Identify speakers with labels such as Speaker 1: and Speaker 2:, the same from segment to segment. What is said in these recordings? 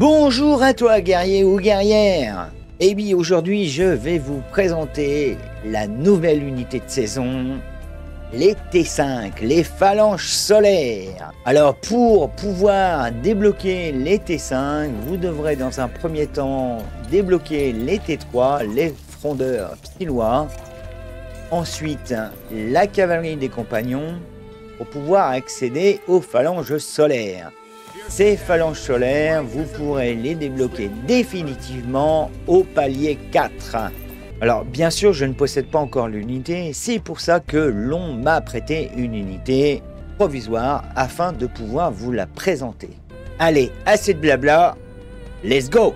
Speaker 1: Bonjour à toi guerrier ou guerrière. Et bien aujourd'hui je vais vous présenter la nouvelle unité de saison, les T5, les phalanges solaires. Alors pour pouvoir débloquer les T5, vous devrez dans un premier temps débloquer les T3, les frondeurs psyllois. Ensuite la cavalerie des compagnons pour pouvoir accéder aux phalanges solaires. Ces phalanges solaires, vous pourrez les débloquer définitivement au palier 4. Alors bien sûr, je ne possède pas encore l'unité, c'est pour ça que l'on m'a prêté une unité provisoire afin de pouvoir vous la présenter. Allez, assez de blabla, let's go!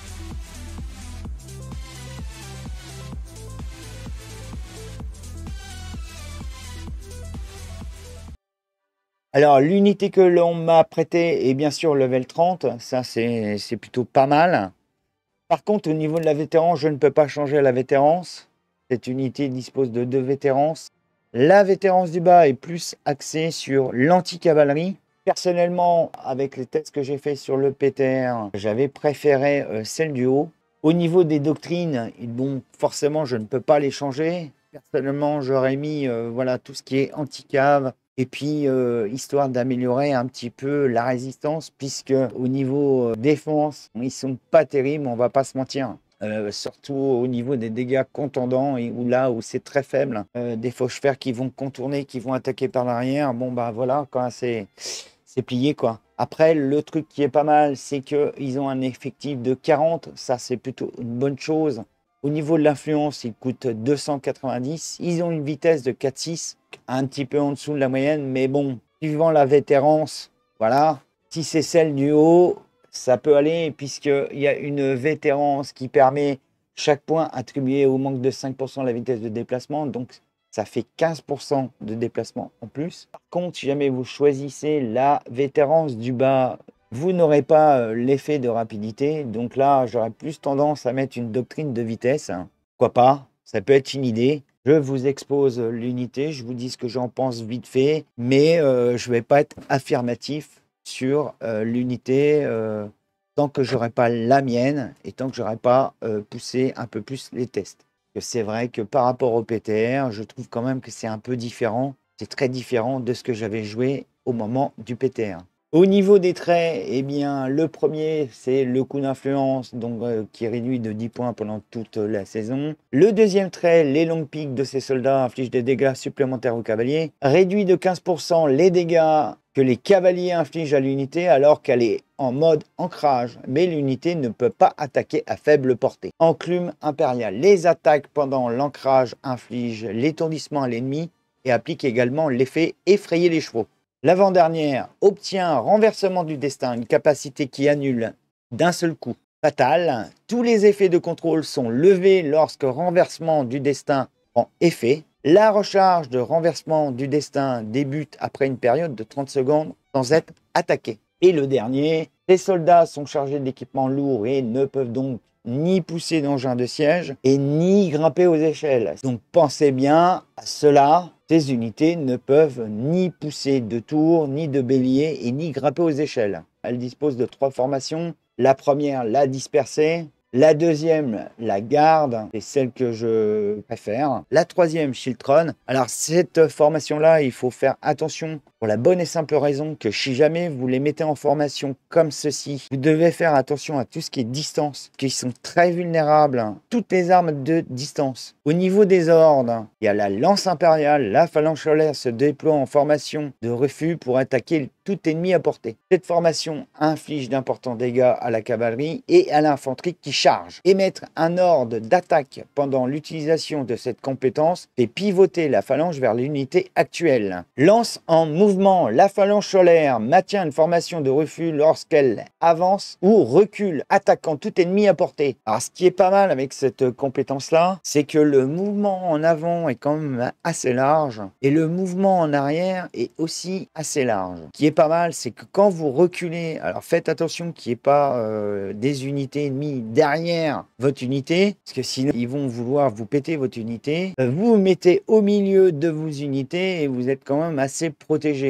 Speaker 1: Alors, l'unité que l'on m'a prêtée est bien sûr level 30, ça c'est plutôt pas mal. Par contre, au niveau de la vétérance, je ne peux pas changer la vétérance. Cette unité dispose de 2 vétérances. La vétérance du bas est plus axée sur l'anti-cavalerie. Personnellement, avec les tests que j'ai fait sur le PTR, j'avais préféré celle du haut. Au niveau des doctrines, bon, forcément, je ne peux pas les changer. Personnellement, j'aurais mis voilà, tout ce qui est anti-cave. Et puis, histoire d'améliorer un petit peu la résistance, puisque au niveau défense, ils sont pas terribles, on va pas se mentir. Surtout au niveau des dégâts contondants, et là où c'est très faible. Des fauches-fers qui vont contourner, qui vont attaquer par l'arrière. Bon, bah voilà, quoi, c'est plié, quoi. Après, le truc qui est pas mal, c'est qu'ils ont un effectif de 40. Ça, c'est plutôt une bonne chose. Au niveau de l'influence, ils coûtent 290. Ils ont une vitesse de 4,6, un petit peu en dessous de la moyenne, mais bon, suivant la vétérance, voilà. Si c'est celle du haut, ça peut aller, puisqu'il y a une vétérance qui permet chaque point attribué au manque de 5% la vitesse de déplacement, donc ça fait 15% de déplacement en plus. Par contre, si jamais vous choisissez la vétérance du bas, vous n'aurez pas l'effet de rapidité. Donc là, j'aurais plus tendance à mettre une doctrine de vitesse. Pourquoi pas? Ça peut être une idée. Je vous expose l'unité, je vous dis ce que j'en pense vite fait, mais je ne vais pas être affirmatif sur l'unité tant que je n'aurai pas la mienne et tant que je n'aurai pas poussé un peu plus les tests. C'est vrai que par rapport au PTR, je trouve quand même que c'est un peu différent. C'est très différent de ce que j'avais joué au moment du PTR. Au niveau des traits, eh bien, le premier, c'est le coup d'influence, donc qui est réduit de 10 points pendant toute la saison. Le deuxième trait, les longues piques de ces soldats infligent des dégâts supplémentaires aux cavaliers. Réduit de 15% les dégâts que les cavaliers infligent à l'unité alors qu'elle est en mode ancrage, mais l'unité ne peut pas attaquer à faible portée. Enclume impérial, les attaques pendant l'ancrage infligent l'étourdissement à l'ennemi et appliquent également l'effet effrayer les chevaux. L'avant-dernière obtient renversement du destin, une capacité qui annule d'un seul coup. Fatal, tous les effets de contrôle sont levés lorsque renversement du destin prend effet. La recharge de renversement du destin débute après une période de 30 secondes sans être attaqué. Et le dernier, les soldats sont chargés d'équipements lourds et ne peuvent donc ni pousser d'engins de siège et ni grimper aux échelles. Donc pensez bien à cela. Ces unités ne peuvent ni pousser de tour, ni de bélier et ni grimper aux échelles. Elles disposent de 3 formations. La première, la dispersée. La deuxième, la garde, c'est celle que je préfère. La troisième, Schiltron. Alors cette formation-là, il faut faire attention pour la bonne et simple raison que si jamais vous les mettez en formation comme ceci, vous devez faire attention à tout ce qui est distance, qui sont très vulnérables. Toutes les armes de distance. Au niveau des ordres, il y a la lance impériale, la phalange solaire se déploie en formation de refus pour attaquer tout ennemi à portée. Cette formation inflige d'importants dégâts à la cavalerie et à l'infanterie qui charge. Émettre un ordre d'attaque pendant l'utilisation de cette compétence fait pivoter la phalange vers l'unité actuelle. Lance en mouvement, la phalange solaire maintient une formation de refus lorsqu'elle avance ou recule, attaquant tout ennemi à portée. Alors ce qui est pas mal avec cette compétence-là, c'est que le mouvement en avant est quand même assez large et le mouvement en arrière est aussi assez large. Ce qui est pas mal, c'est que quand vous reculez, alors faites attention qu'il n'y ait pas des unités ennemies derrière votre unité, parce que sinon ils vont vouloir vous péter votre unité. Vous vous mettez au milieu de vos unités et vous êtes quand même assez protégé.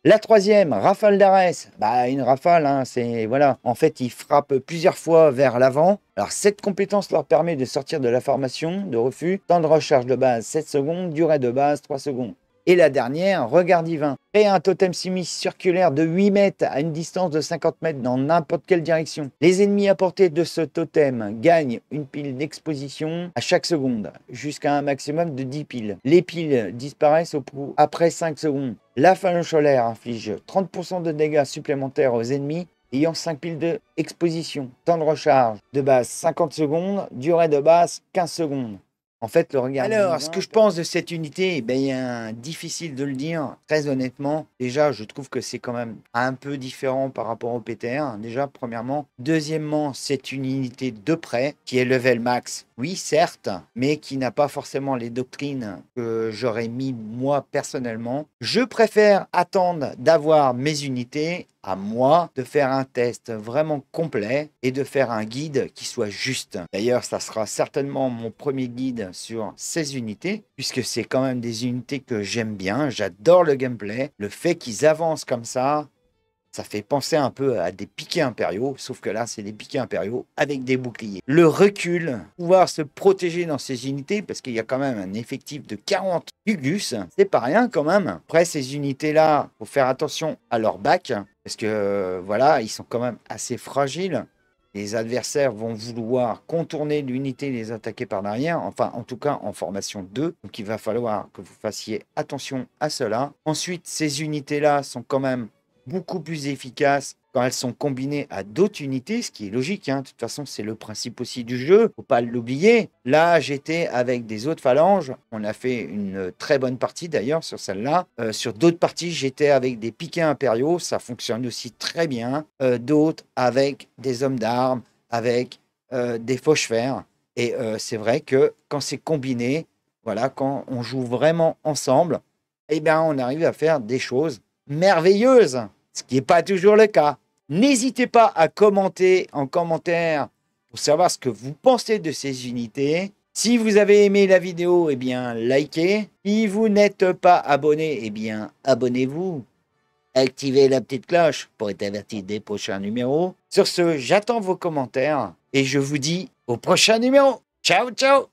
Speaker 1: La troisième, rafale d'Arès. Bah, une rafale, hein, c'est voilà. En fait, ils frappent plusieurs fois vers l'avant. Alors, cette compétence leur permet de sortir de la formation de refus. Temps de recharge de base 7 secondes, durée de base 3 secondes. Et la dernière, regard divin. Créer un totem semi-circulaire de 8 mètres à une distance de 50 mètres dans n'importe quelle direction. Les ennemis à portée de ce totem gagnent une pile d'exposition à chaque seconde, jusqu'à un maximum de 10 piles. Les piles disparaissent après 5 secondes. La phalange solaire inflige 30% de dégâts supplémentaires aux ennemis ayant 5 piles d'exposition. Temps de recharge de base 50 secondes, durée de base 15 secondes. En fait, le regard. Alors, ce que je pense de cette unité, difficile de le dire, très honnêtement. Déjà, je trouve que c'est quand même un peu différent par rapport au PTR, déjà, premièrement. Deuxièmement, c'est une unité de près qui est level max. Oui, certes, mais qui n'a pas forcément les doctrines que j'aurais mis moi personnellement. Je préfère attendre d'avoir mes unités à moi de faire un test vraiment complet et de faire un guide qui soit juste. D'ailleurs, ça sera certainement mon premier guide sur ces unités, puisque c'est quand même des unités que j'aime bien. J'adore le gameplay. Le fait qu'ils avancent comme ça fait penser un peu à des piquets impériaux, sauf que là, c'est des piquets impériaux avec des boucliers. Le recul, pouvoir se protéger dans ces unités, parce qu'il y a quand même un effectif de 40 Gugus, c'est pas rien quand même. Après, ces unités-là, faut faire attention à leur bac, parce que voilà, ils sont quand même assez fragiles. Les adversaires vont vouloir contourner l'unité et les attaquer par derrière, enfin en tout cas en formation 2. Donc il va falloir que vous fassiez attention à cela. Ensuite, ces unités-là sont quand même beaucoup plus efficaces quand elles sont combinées à d'autres unités, ce qui est logique, hein. De toute façon, c'est le principe aussi du jeu, faut pas l'oublier. Là, j'étais avec des autres phalanges, on a fait une très bonne partie d'ailleurs sur celle-là. Sur d'autres parties, j'étais avec des piquets impériaux, ça fonctionne aussi très bien. D'autres avec des hommes d'armes, avec des fauches-fers. Et c'est vrai que quand c'est combiné, voilà, quand on joue vraiment ensemble, on arrive à faire des choses merveilleuses, ce qui n'est pas toujours le cas. N'hésitez pas à commenter en commentaire pour savoir ce que vous pensez de ces unités. Si vous avez aimé la vidéo, likez. Si vous n'êtes pas abonné, abonnez-vous. Activez la petite cloche pour être averti des prochains numéros. Sur ce, j'attends vos commentaires et je vous dis au prochain numéro. Ciao, ciao!